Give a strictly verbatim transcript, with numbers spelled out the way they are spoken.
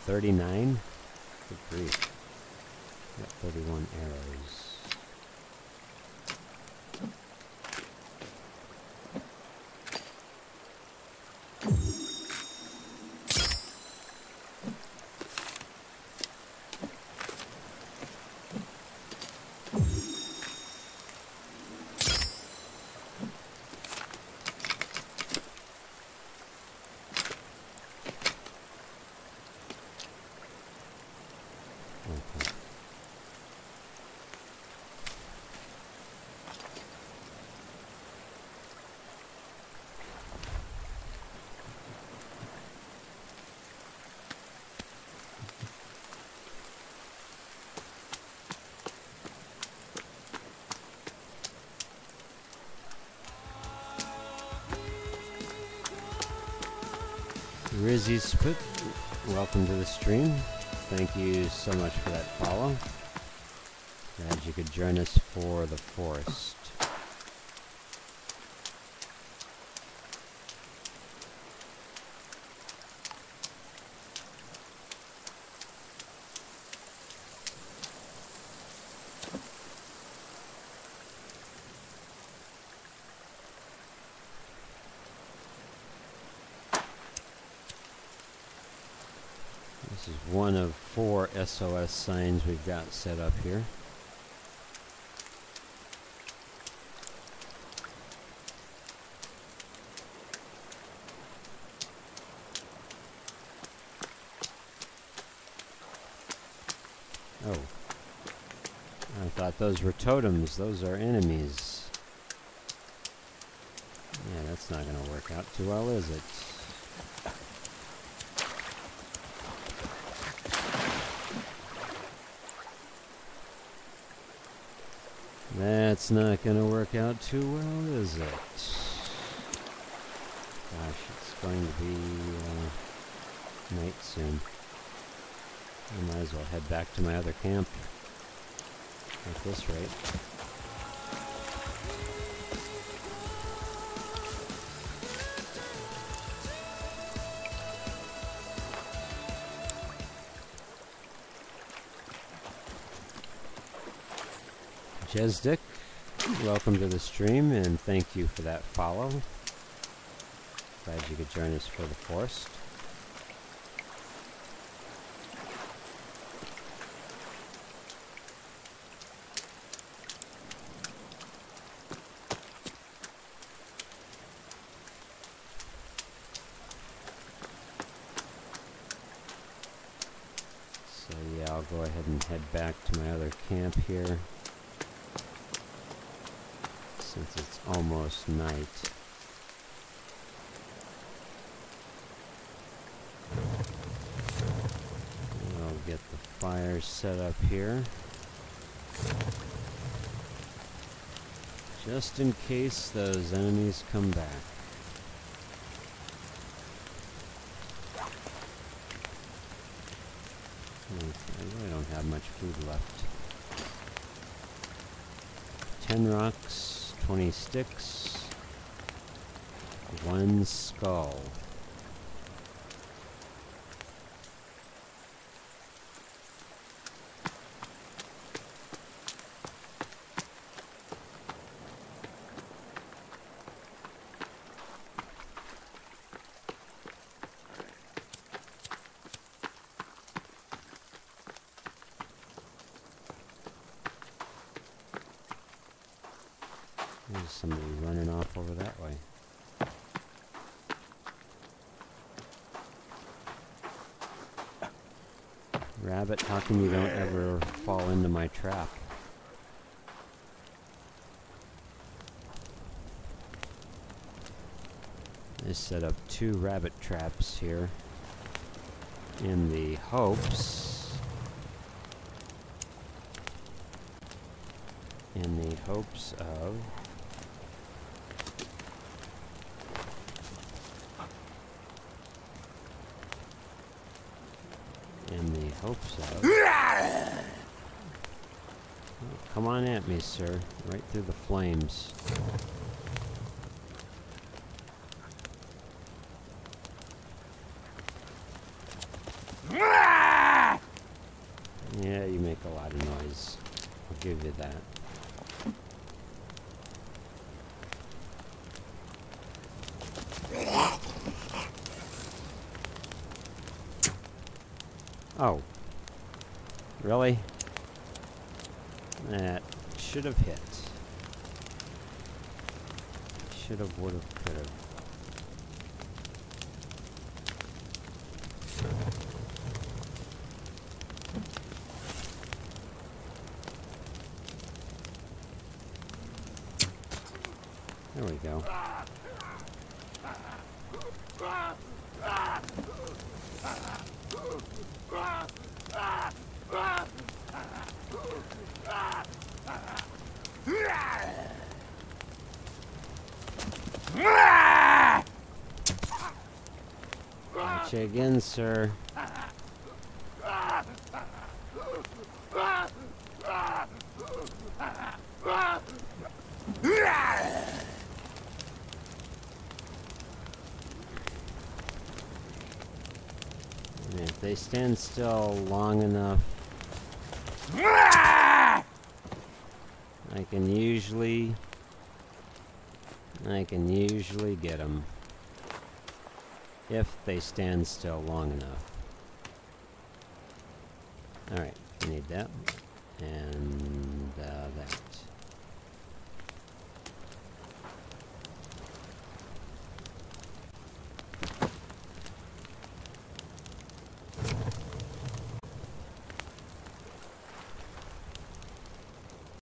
thirty-nine? Good grief. Got thirty-one arrows. Rizzy Spit, welcome to the stream. Thank you so much for that follow. Glad you could join us for the forest. This is one of four S O S signs we've got set up here. Oh. I thought those were totems. Those are enemies. Yeah, that's not going to work out too well, is it? That's not going to work out too well, is it? Gosh, it's going to be uh, night soon. I might as well head back to my other camp at this rate. Jezdick, welcome to the stream, and thank you for that follow. Glad you could join us for the forest. So yeah, I'll go ahead and head back to my other camp here, since it's almost night. I'll get the fire set up here, just in case those enemies come back. I really don't have much food left. Ten rocks, twenty sticks, one skull. There's somebody running off over that way. Rabbit, how come you don't ever fall into my trap? I set up two rabbit traps here in the hopes in the hopes of in the hopes of oh, come on at me, sir, right through the flames. give you that. Oh. Really? That should have hit. Should have, would have, could have. There we go. Gotcha again, sir. And if they stand still long enough, I can usually, I can usually get them. If they stand still long enough. Alright, I need that. And uh, that.